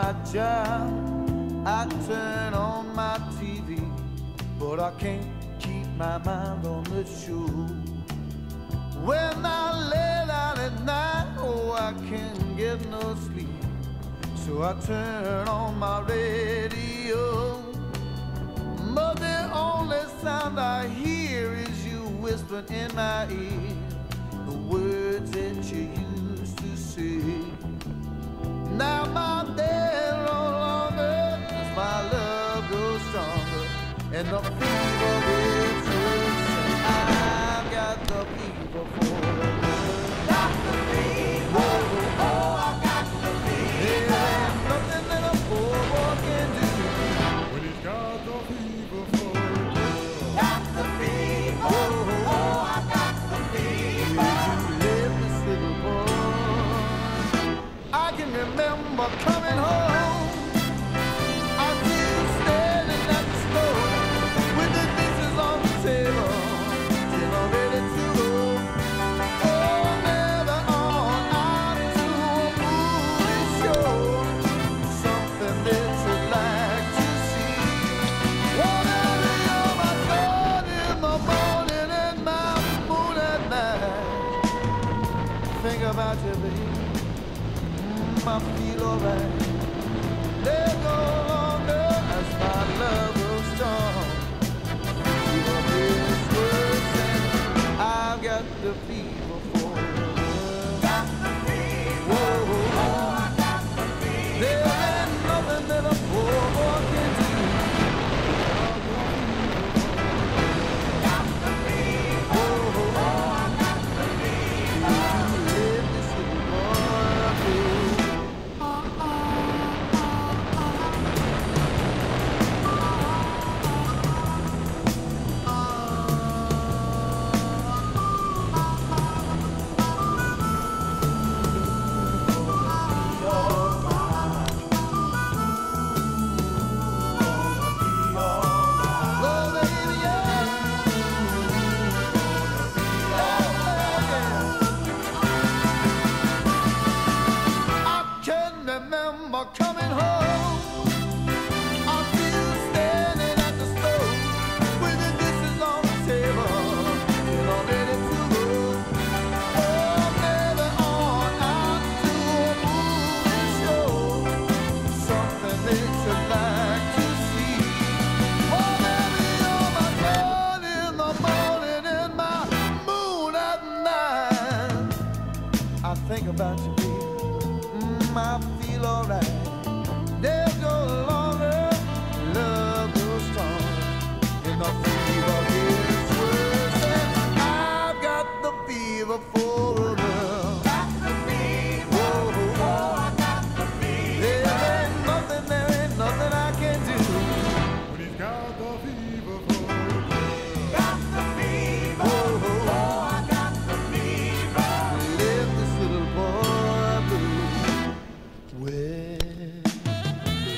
my job, I turn on my TV, but I can't keep my mind on the show. When I lay down at night, oh, I can't get no sleep, so I turn on my radio. But the only sound I hear is you whispering in my ear the words that you used to say. Now my day no longer, as my love grows stronger, and the fever is worse. I've got the fever for love. Got the fever, oh, I got the fever. There ain't nothing that a poor boy can do when he's got the fever for love. Got the fever, oh, I got the fever. You left this little boy. I can remember coming home. I see you standing at the store with the dishes on the table, dinner ready to go. Oh, never on out to a movie show, something that you'd like to see. Whatever you're my sun in the morning and my moon at night. Think about you, baby. I feel alright. They go longer as my love grows strong. Fever is worse, and I've got the fever for love. Got the fever, oh, I got the fever. There ain't nothing that a poor boy can do. Got the fever, oh, I got the fever. You let this little boy go. Coming home, I see you standing at the stove with the dishes on the table, and I'm ready to go. Oh, maybe on out to a movie show, something that you'd like to see. Oh, maybe you're my sun in the morning and my moon at night. I think about you, baby. I feel alright. Days go longer, love goes strong, and the fever gets worse. And I've got the fever for a girl. Got the fever, oh, I got the fever. There ain't nothing I can do when he's got the fever for a girl. Got the fever, oh, I got the fever. Let this little boy blue. Well,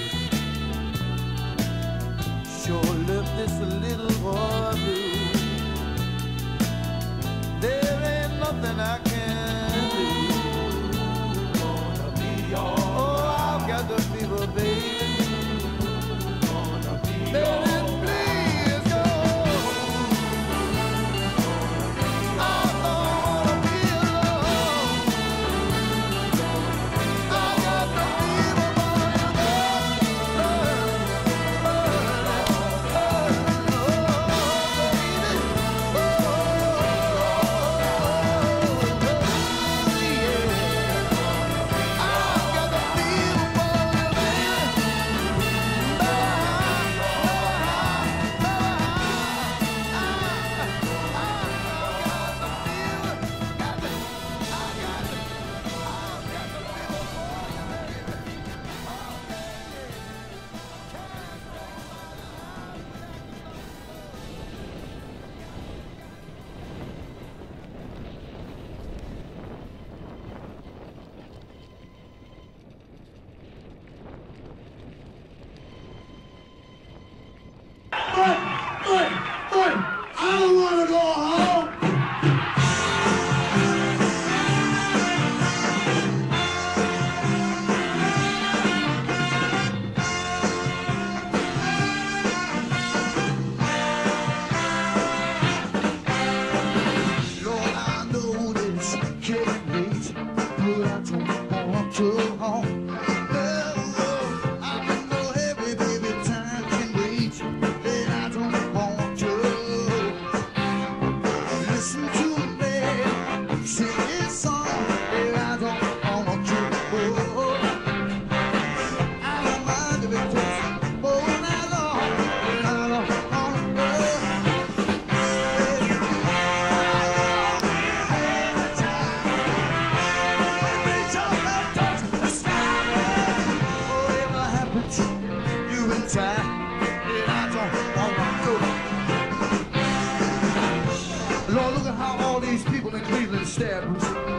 all these people in Cleveland stand.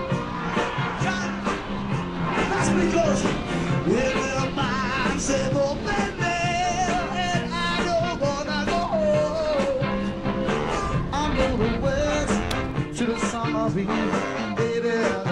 That's because in their minds they've opened there, and I don't wanna go home. I'm going west to the summer breeze, baby.